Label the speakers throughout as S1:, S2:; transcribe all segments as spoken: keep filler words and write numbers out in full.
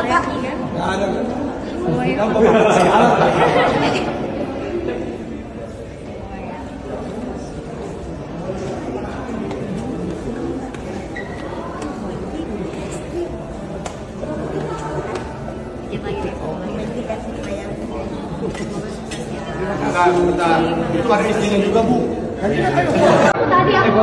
S1: Nggak ada.
S2: Oh, iya.
S1: Bentar, bentar. Itu ada istrinya juga, Bu. Nanti kan ayo.
S2: Tadi aku.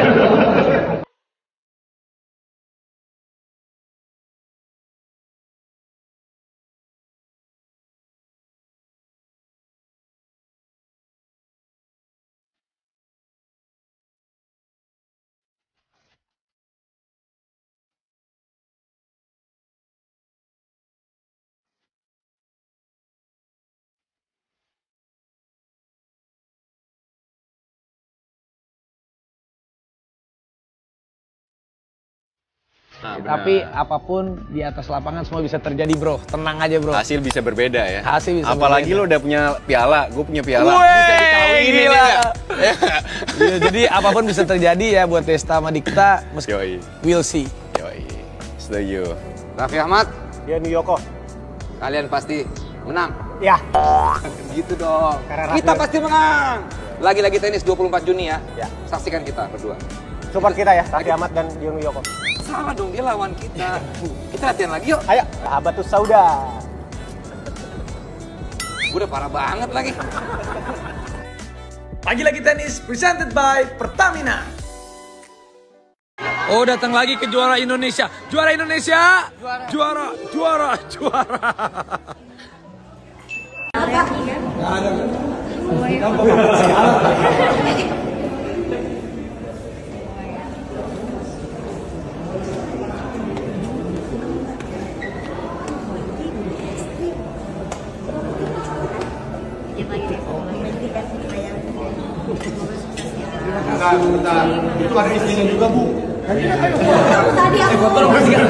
S3: Nah,
S4: Tapi apapun di atas lapangan semua bisa terjadi, bro. Tenang aja, bro.
S3: hasil bisa berbeda ya.
S4: Hasil bisa
S3: Apalagi
S4: berbeda.
S3: lo udah punya piala, gue punya piala.
S4: Wey,
S3: bisa dikawinin
S4: gila.
S3: ya.
S4: Iya, jadi apapun bisa terjadi ya buat Desta sama Dikta. Meski
S3: Yoi,
S4: we'll see.
S3: yoi. Setuju.
S5: Raffi Ahmad,
S1: Dia New Yoko.
S5: kalian pasti menang.
S1: Ya.
S5: Gitu dong.
S1: Karena
S5: Kita
S1: Raffi-
S5: pasti menang. Lagi-lagi tenis dua puluh empat Juni ya.
S1: Ya.
S5: Saksikan kita berdua.
S1: Support kita ya, Raffi Ahmad dan Dia New Yoko.
S5: Salah dong, dia lawan kita. Kita latihan lagi yuk.
S1: Ayo, sahabatus sauda.
S5: Gue udah parah banget lagi.
S4: Lagi-lagi tenis presented by Pertamina. Oh, datang lagi ke juara Indonesia. Juara Indonesia. Juara, juara, juara.
S1: Nggak ada.
S2: Oh, iya.
S1: Bentar, bentar. Itu ada istrinya juga, Bu. Nanti kan ayo.
S2: Tadi aku.